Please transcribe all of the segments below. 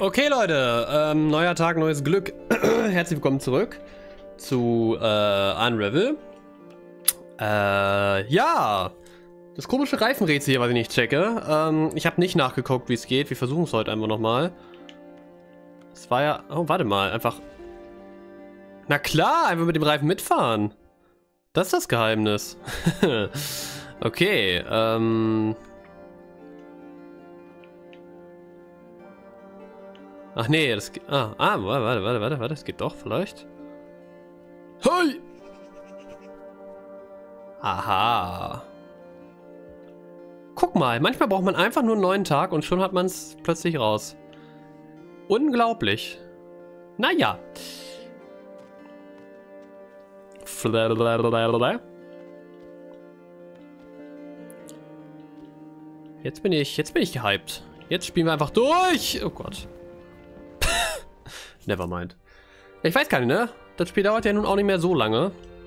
Okay, Leute, neuer Tag, neues Glück. Herzlich willkommen zurück zu Unravel. Ja, das komische Reifenrätsel hier, was ich nicht checke. Ich habe nicht nachgeguckt, wie es geht. Wir versuchen es heute einfach nochmal. Es war ja... Oh, warte mal, einfach... Na klar, einfach mit dem Reifen mitfahren. Das ist das Geheimnis. Okay, Ach nee, das geht... warte, das geht doch vielleicht. Hey! Aha. Guck mal, manchmal braucht man einfach nur einen neuen Tag und schon hat man es plötzlich raus. Unglaublich. Naja. Jetzt bin ich gehypt. Jetzt spielen wir einfach durch. Oh Gott. Nevermind. Ich weiß gar nicht, ne? Das Spiel dauert ja nun auch nicht mehr so lange.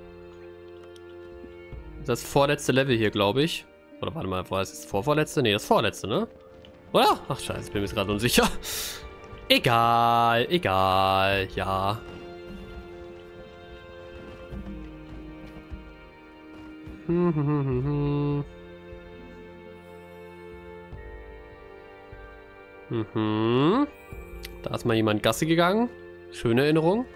Das vorletzte Level hier, glaube ich. Oder warte mal, war es das vorvorletzte? Ne, das vorletzte, ne? Oder? Ach scheiße, ich bin mir gerade unsicher. Egal, egal, ja. Da ist mal jemand Gassi gegangen. Schöne Erinnerung.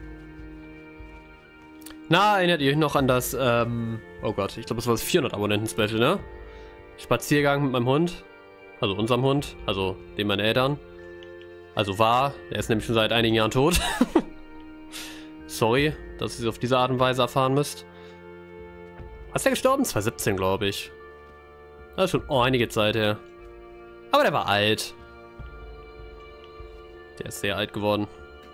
Na, erinnert ihr euch noch an das, oh Gott, ich glaube, das war das 400-Abonnenten-Special, ne? Spaziergang mit meinem Hund. Also unserem Hund. Also dem meiner Eltern. Also war. Der ist nämlich schon seit einigen Jahren tot. Sorry, dass ihr es auf diese Art und Weise erfahren müsst. Was ist der gestorben? 2017, glaube ich. Das ist schon einige Zeit her. Aber der war alt. Der ist sehr alt geworden.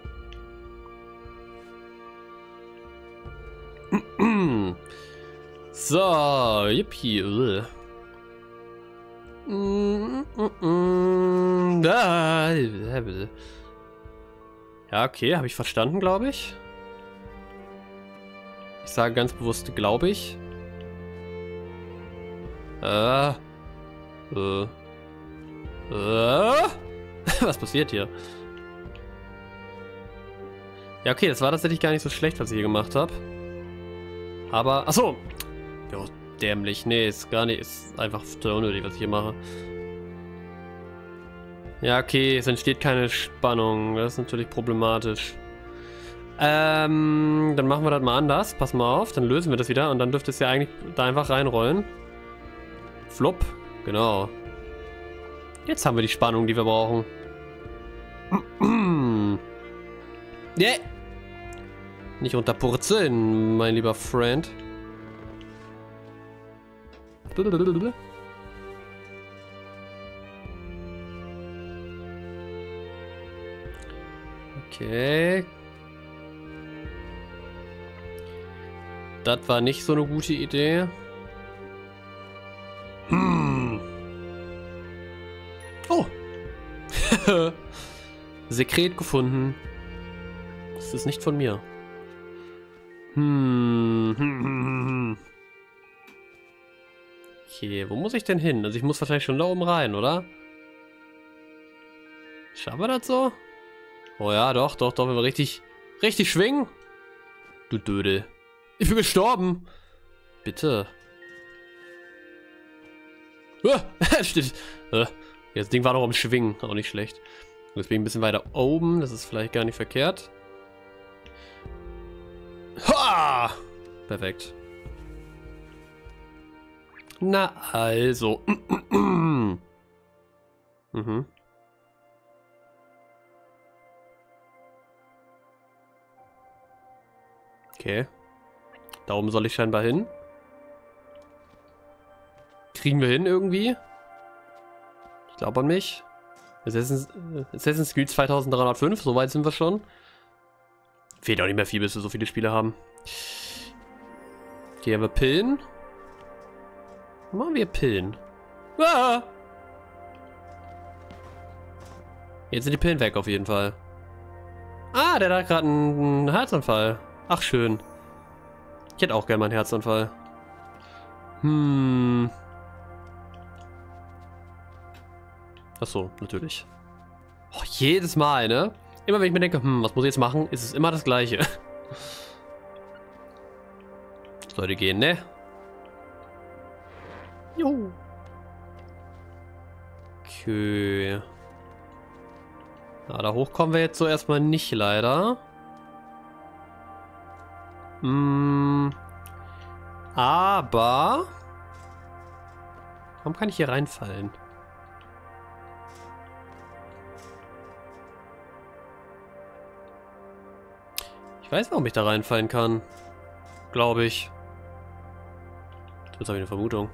So, yippie. Ja, okay, habe ich verstanden, glaube ich. Ich sage ganz bewusst, glaube ich. Was passiert hier? Ja, okay, das war tatsächlich gar nicht so schlecht, was ich hier gemacht habe. Aber, achso. Jo, dämlich. Nee, ist gar nicht. Ist einfach total unnötig, was ich hier mache. Ja, okay, es entsteht keine Spannung. Das ist natürlich problematisch. Dann machen wir das mal anders. Pass mal auf, dann lösen wir das wieder und dann dürfte es ja eigentlich da einfach reinrollen. Flop, genau. Jetzt haben wir die Spannung, die wir brauchen. Yeah. Nicht unterpurzeln, mein lieber Friend. Okay. Das war nicht so eine gute Idee. Oh. Sekret gefunden. Das ist nicht von mir. Okay, wo muss ich denn hin? Also ich muss wahrscheinlich schon da oben rein, oder? Schaffen wir das so? Oh ja, doch, wenn wir richtig schwingen. Du Dödel. Ich bin gestorben. Bitte. Stimmt. Das Ding war doch am Schwingen. Auch nicht schlecht. Jetzt bin ich ein bisschen weiter oben. Das ist vielleicht gar nicht verkehrt. Ha! Perfekt. Na also. Okay. Da oben soll ich scheinbar hin. Kriegen wir hin irgendwie? Ich glaube an mich. Assassin's Creed 2305, soweit sind wir schon. Fehlt auch nicht mehr viel, bis wir so viele Spiele haben. Okay, haben wir Pillen? Machen wir Pillen. Ah! Jetzt sind die Pillen weg auf jeden Fall. Ah, der hat gerade einen Herzanfall. Ach, schön. Ich hätte auch gerne mal einen Herzanfall. Ach so, natürlich. Oh, jedes Mal, ne? Immer wenn ich mir denke, was muss ich jetzt machen, ist es immer das Gleiche. Sollte gehen, ne? Jo. Okay. Ja, da hoch kommen wir jetzt so erstmal nicht, leider. Aber... Warum kann ich hier reinfallen? Ich weiß, warum ich da reinfallen kann. Glaube ich. Das habe ich eine Vermutung.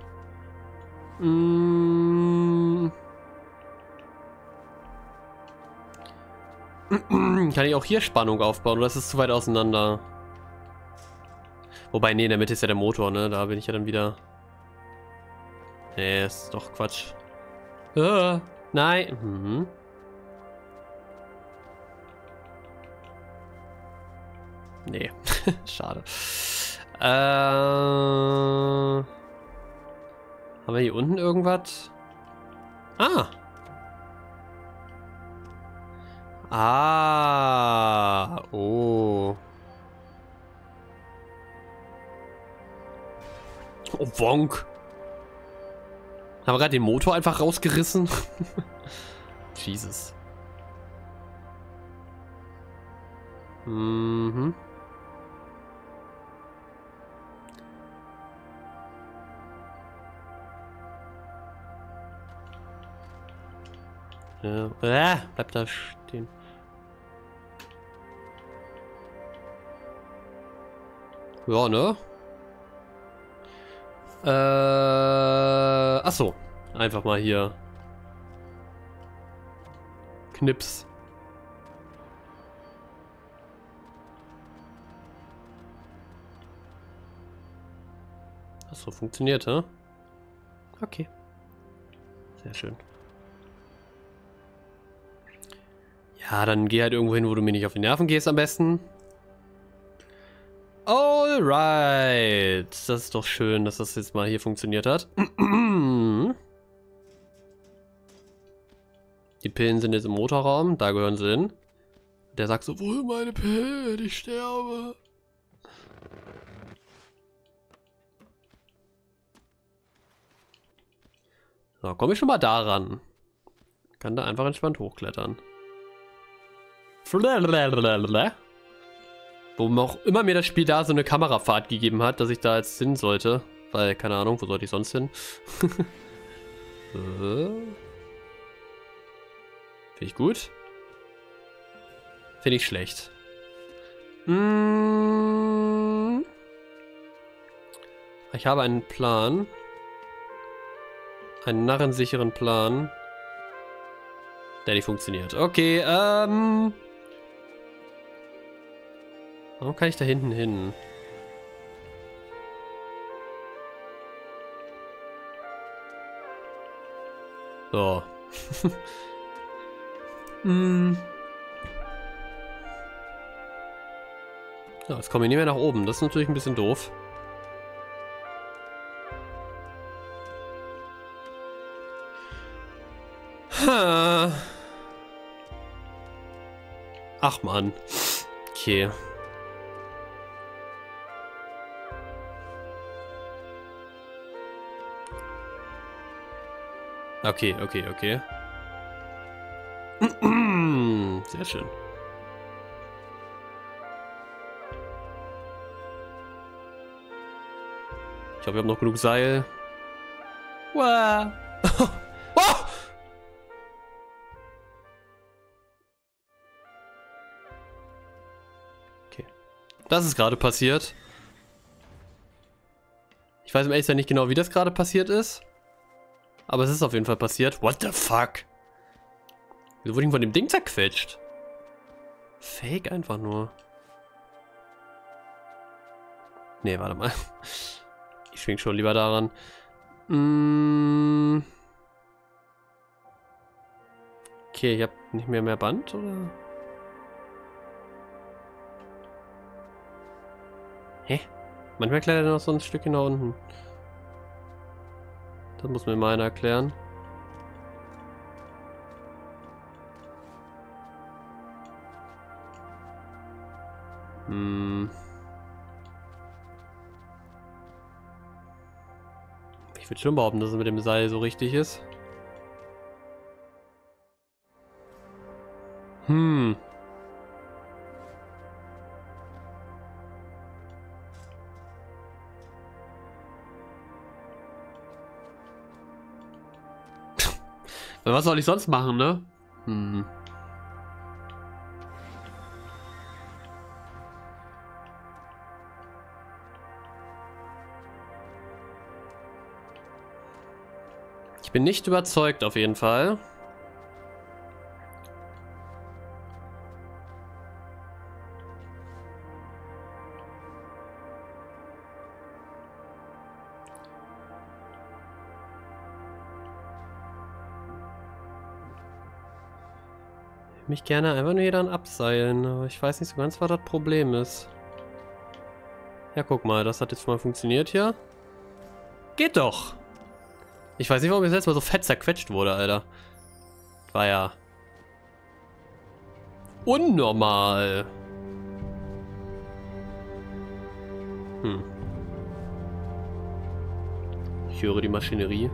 Kann ich auch hier Spannung aufbauen oder ist es zu weit auseinander? Wobei, nee, in der Mitte ist ja der Motor, ne? Da bin ich ja dann wieder... Nee, ist doch Quatsch. Nein. Nee, schade. Haben wir hier unten irgendwas? Oh. Oh, Wonk. Haben wir gerade den Motor einfach rausgerissen? Jesus. Ja. Bleib da stehen. Ja, ne? Achso. Einfach mal hier. Knips. Achso, funktioniert, hä? Okay. Sehr schön. Ja, dann geh halt irgendwo hin, wo du mir nicht auf die Nerven gehst am besten. Alright. Das ist doch schön, dass das jetzt mal hier funktioniert hat. Die Pillen sind jetzt im Motorraum, da gehören sie hin. Der sagt so, wo sind meine Pillen? Ich sterbe. So, komme ich schon mal da ran. Kann da einfach entspannt hochklettern. Wo auch immer mir das Spiel da so eine Kamerafahrt gegeben hat, dass ich da jetzt hin sollte. Weil, keine Ahnung, wo sollte ich sonst hin? Finde ich gut. Finde ich schlecht. Ich habe einen Plan. Einen narrensicheren Plan. Der nicht funktioniert. Okay, warum kann ich da hinten hin? So. Ja, jetzt kommen wir nicht mehr nach oben. Das ist natürlich ein bisschen doof. Ach Mann. Okay. Okay. Sehr schön. Ich glaube, wir haben noch genug Seil. Wow. Oh! Okay. Das ist gerade passiert. Ich weiß im Echtsein nicht genau, wie das gerade passiert ist. Aber es ist auf jeden Fall passiert. What the fuck? Wieso wurde ich von dem Ding zerquetscht? Fake einfach nur. Nee, warte mal. Ich schwing schon lieber daran. Okay, ich habe nicht mehr Band, oder? Hä? Manchmal klettert er noch so ein Stückchen nach unten. Das muss mir mal einer erklären. Hm. Ich würde schon behaupten, dass es mit dem Seil so richtig ist. Hm. Was soll ich sonst machen, ne? Hm. Ich bin nicht überzeugt auf jeden Fall. Mich gerne einfach nur hier dann abseilen, aber ich weiß nicht so ganz, was das Problem ist. Ja, guck mal, das hat jetzt mal funktioniert hier. Geht doch! Ich weiß nicht, warum ich das letzte Mal so fett zerquetscht wurde, Alter. War ja unnormal. Hm. Ich höre die Maschinerie.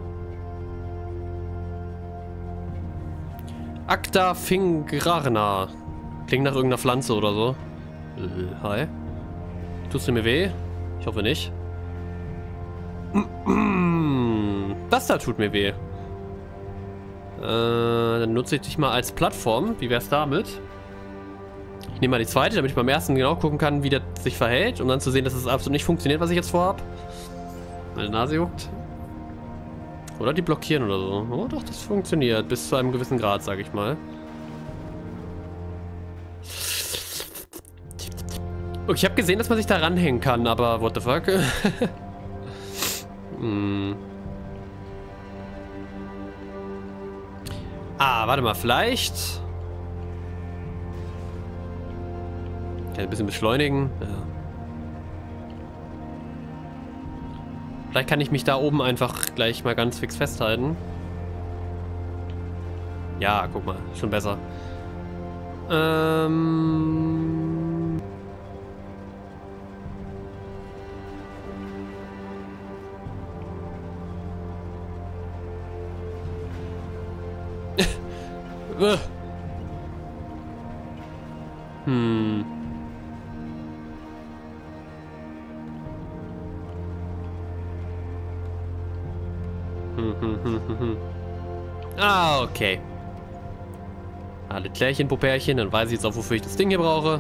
Acta fingrarna. Klingt nach irgendeiner Pflanze oder so. Hi. Tust du mir weh? Ich hoffe nicht. Das da tut mir weh. Dann nutze ich dich mal als Plattform. Wie wär's damit? Ich nehme mal die zweite, damit ich beim ersten genau gucken kann, wie das sich verhält. Um dann zu sehen, dass es absolut nicht funktioniert, was ich jetzt vorhab. Meine Nase juckt. Oder die blockieren oder so. Oh doch, das funktioniert. Bis zu einem gewissen Grad, sage ich mal. Okay, ich habe gesehen, dass man sich da ranhängen kann, aber what the fuck? Hm. Ah, warte mal, vielleicht... Kann ich ein bisschen beschleunigen? Ja. Vielleicht kann ich mich da oben einfach gleich mal ganz fix festhalten. Ja, guck mal, schon besser. Hm. Ah, okay. Alle Klärchen, Popärchen, dann weiß ich jetzt auch, wofür ich das Ding hier brauche.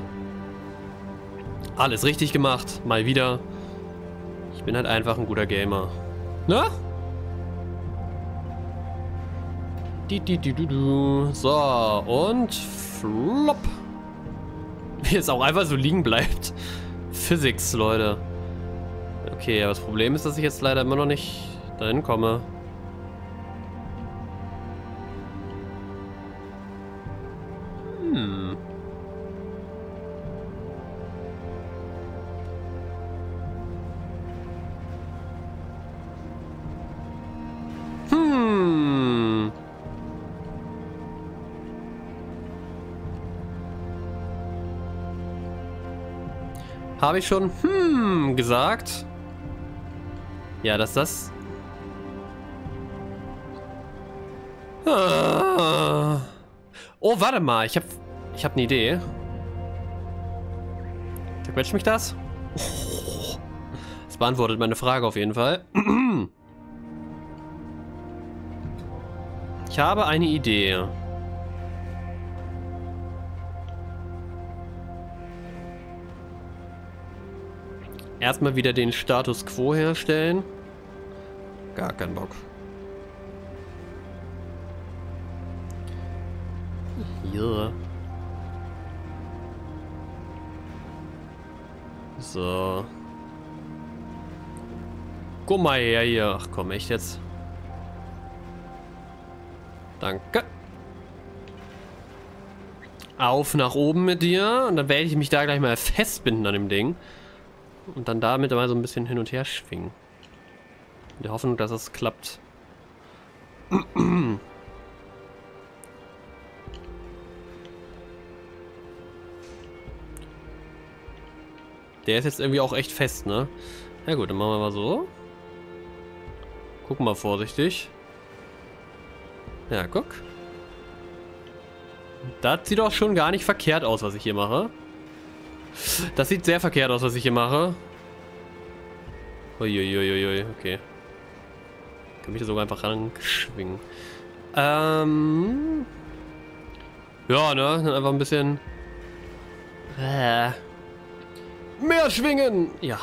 Alles richtig gemacht, mal wieder. Ich bin halt einfach ein guter Gamer. Na? So, und flop. Wie es auch einfach so liegen bleibt. Physics, Leute. Okay, aber das Problem ist, dass ich jetzt leider immer noch nicht dahin komme. Hm. Habe ich schon gesagt? Ja, dass das... Ah. Oh, warte mal. Ich hab eine Idee. Zerquetscht mich das? Oh. Das beantwortet meine Frage auf jeden Fall. Ich habe eine Idee. Erstmal wieder den Status Quo herstellen. Gar keinen Bock. Hier. So. Guck mal her hier. Ach komm, echt jetzt? Danke. Auf nach oben mit dir. Und dann werde ich mich da gleich mal festbinden an dem Ding. Und dann damit mal so ein bisschen hin und her schwingen. In der Hoffnung, dass es klappt. Der ist jetzt irgendwie auch echt fest, ne? Na gut, dann machen wir mal so. Gucken wir vorsichtig. Ja, guck. Das sieht auch schon gar nicht verkehrt aus, was ich hier mache. Das sieht sehr verkehrt aus, was ich hier mache. Uiuiuiui, okay. Kann mich da sogar einfach ranschwingen. Ja, ne? Dann einfach ein bisschen... mehr schwingen! Ja.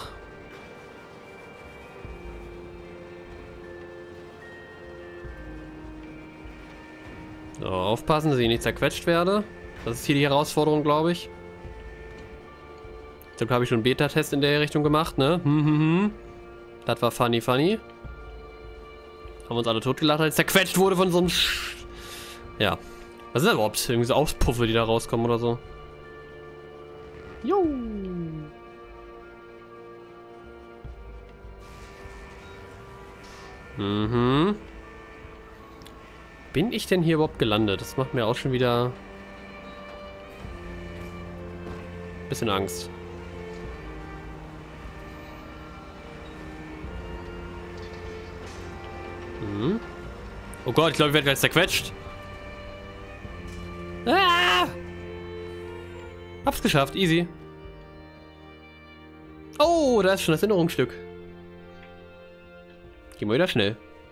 So, aufpassen, dass ich nicht zerquetscht werde. Das ist hier die Herausforderung, glaube ich. Ich glaube, habe ich schon einen Beta-Test in der Richtung gemacht, ne? Das war funny. Haben uns alle totgelacht, als zerquetscht wurde von so einem... Ja. Was ist das überhaupt? Irgendwie so Auspuffe, die da rauskommen oder so. Jo. Bin ich denn hier überhaupt gelandet? Das macht mir auch schon wieder... ein bisschen Angst. Oh Gott, ich glaube, ich werde gleich zerquetscht. Ah! Hab's geschafft, easy. Oh, da ist schon das Erinnerungsstück. Gehen wir wieder schnell.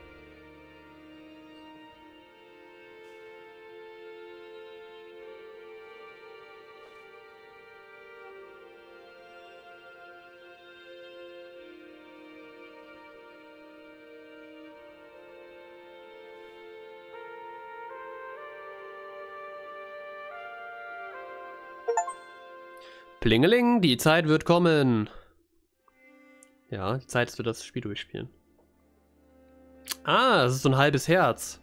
Plingeling, die Zeit wird kommen. Ja, die Zeit ist für das Spiel durchspielen. Ah, das ist so ein halbes Herz.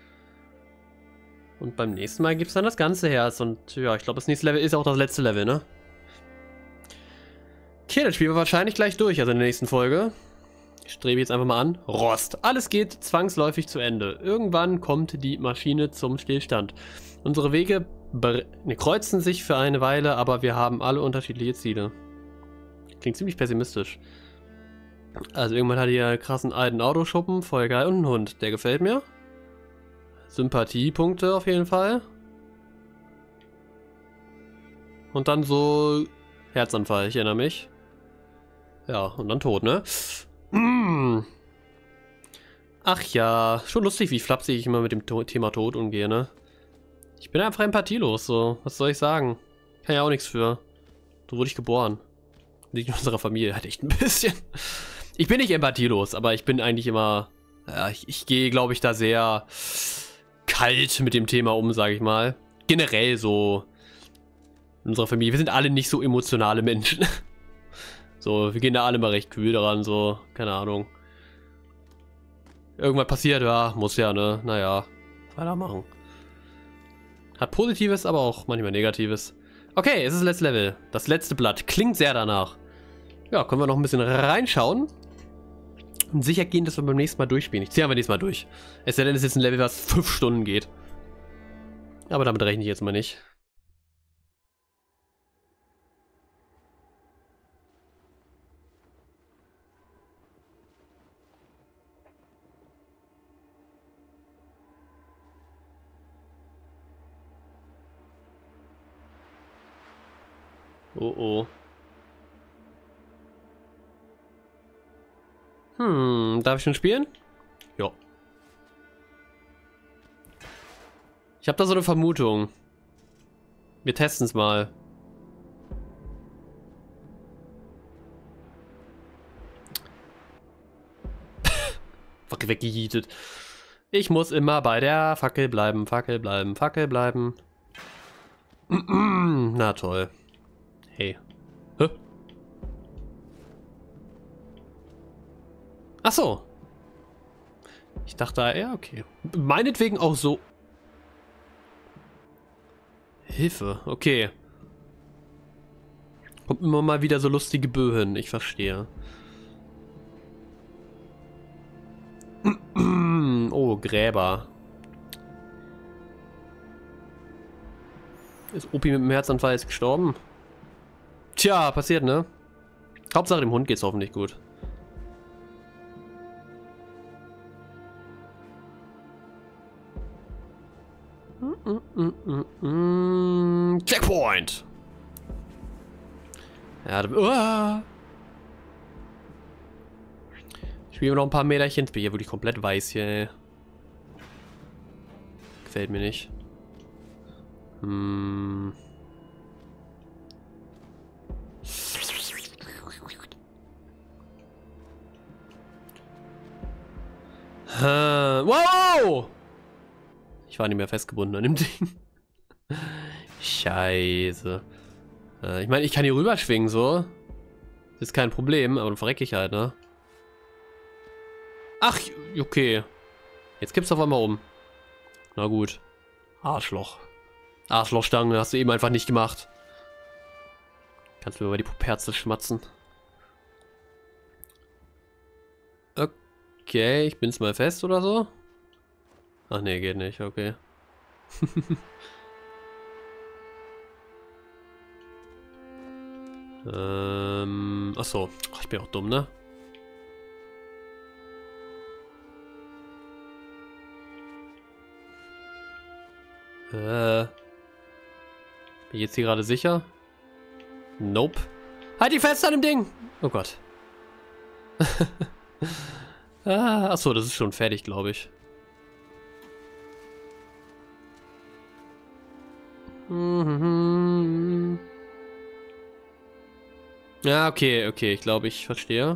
Und beim nächsten Mal gibt es dann das ganze Herz. Und ja, ich glaube, das nächste Level ist auch das letzte Level, ne? Okay, das spielen wir wahrscheinlich gleich durch, also in der nächsten Folge. Ich strebe jetzt einfach mal an. Rost. Alles geht zwangsläufig zu Ende. Irgendwann kommt die Maschine zum Stillstand. Unsere Wege kreuzen sich für eine Weile, aber wir haben alle unterschiedliche Ziele. Klingt ziemlich pessimistisch. Also irgendwann hat ihr einen krassen alten Autoschuppen, voll geil, und einen Hund. Der gefällt mir. Sympathiepunkte auf jeden Fall. Und dann so Herzanfall, ich erinnere mich. Ja, und dann tot, ne? Ach ja, schon lustig, wie flapsig ich immer mit dem Thema Tod umgehe, ne? Ich bin einfach empathielos, so. Was soll ich sagen? Kann ja auch nichts für. So wurde ich geboren. Nicht in unserer Familie, halt echt ein bisschen. Ich bin nicht empathielos, aber ich bin eigentlich immer... Ja, ich gehe, glaube ich, da sehr kalt mit dem Thema um, sage ich mal. Generell so in unserer Familie. Wir sind alle nicht so emotionale Menschen. So, wir gehen da alle mal recht kühl daran, so, keine Ahnung. Irgendwas passiert, ja, muss ja, ne? Naja, weitermachen. Hat Positives, aber auch manchmal Negatives. Okay, es ist das letzte Level. Das letzte Blatt. Klingt sehr danach. Ja, können wir noch ein bisschen reinschauen. Und sicher gehen, dass wir beim nächsten Mal durchspielen. Ich ziehe aber nächstes Mal durch. Es sei denn, es ist ein Level, was 5 Stunden geht. Aber damit rechne ich jetzt mal nicht. Oh oh. Darf ich schon spielen? Ja. Ich habe da so eine Vermutung. Wir testen es mal. Fackel weggejietet. Ich muss immer bei der Fackel bleiben, Fackel bleiben, Fackel bleiben. Na toll. Hey. Hä? Ach so. Ich dachte, ja, okay. Meinetwegen auch so. Hilfe, okay. Kommt immer mal wieder so lustige Böhen, ich verstehe. Oh, Gräber. Ist Opi mit dem Herzanfall jetzt gestorben? Tja, passiert, ne? Hauptsache dem Hund geht's hoffentlich gut. Checkpoint! Ja, ich spiele noch ein paar Meterchen. Ich bin hier wirklich komplett weiß hier, ey. Gefällt mir nicht. Wow! Ich war nicht mehr festgebunden an dem Ding. Scheiße. Ich meine, ich kann hier rüberschwingen, so. Das ist kein Problem, aber dann verrecke ich halt, ne? Ach, okay. Jetzt kippst du auf einmal um. Na gut. Arschloch. Arschlochstange hast du eben einfach nicht gemacht. Kannst du mir mal die Puperze schmatzen. Okay, ich bin's mal fest oder so. Ach nee, geht nicht, okay. Achso. Ach, ich bin auch dumm, ne? Bin ich jetzt hier gerade sicher? Nope. Halt die fest an dem Ding! Oh Gott. Achso, das ist schon fertig, glaube ich. Ja, okay, ich glaube, ich verstehe.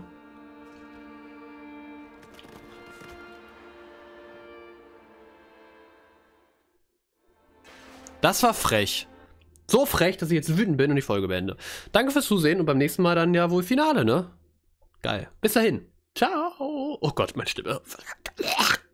Das war frech. So frech, dass ich jetzt wütend bin und die Folge beende. Danke fürs Zusehen und beim nächsten Mal dann ja wohl Finale, ne? Geil. Bis dahin. Ciao. Oh Gott, meine Stimme.